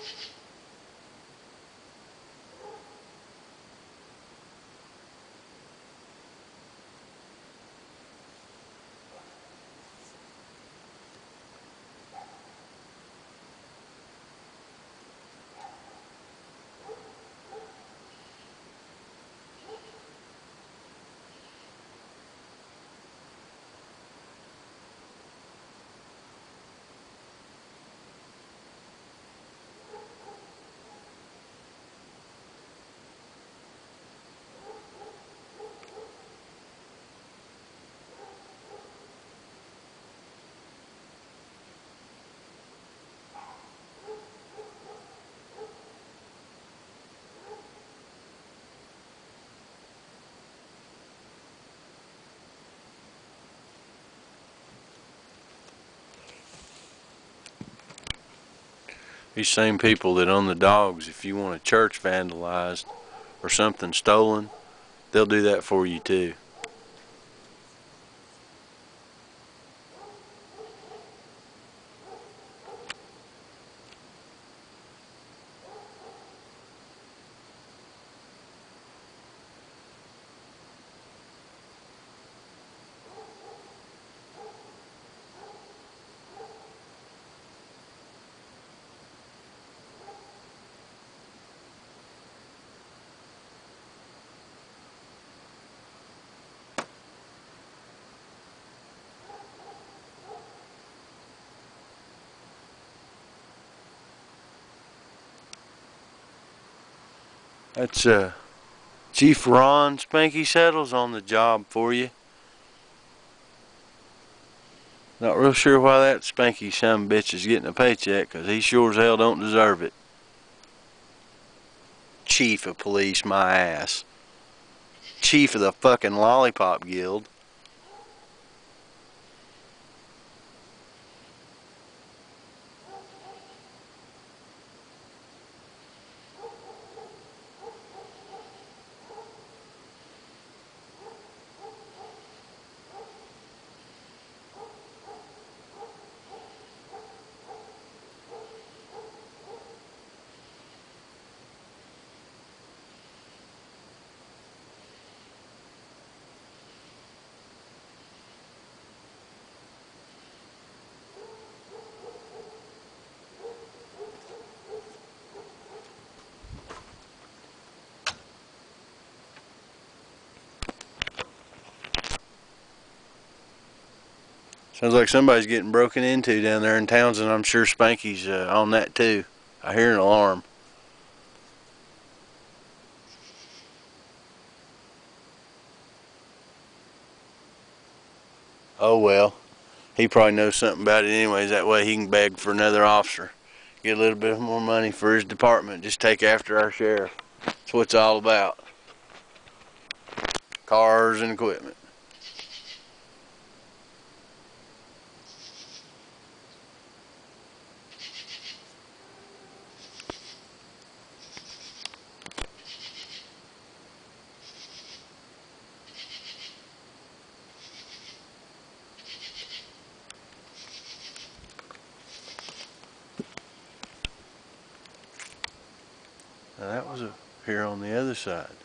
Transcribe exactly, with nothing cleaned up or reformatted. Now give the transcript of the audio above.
These same people that own the dogs, if you want a church vandalized or something stolen, they'll do that for you too. That's uh, Chief Ron Spanky Settles on the job for you. Not real sure why that Spanky son bitch is getting a paycheck, cause he sure as hell don't deserve it. Chief of police, my ass. Chief of the fucking Lollipop Guild. Sounds like somebody's getting broken into down there in Townsend. I'm sure Spanky's uh, on that too. I hear an alarm. Oh well, he probably knows something about it anyways. That way he can beg for another officer. Get a little bit more money for his department. Just take after our sheriff. That's what it's all about. Cars and equipment. Now that was a, here on the other side.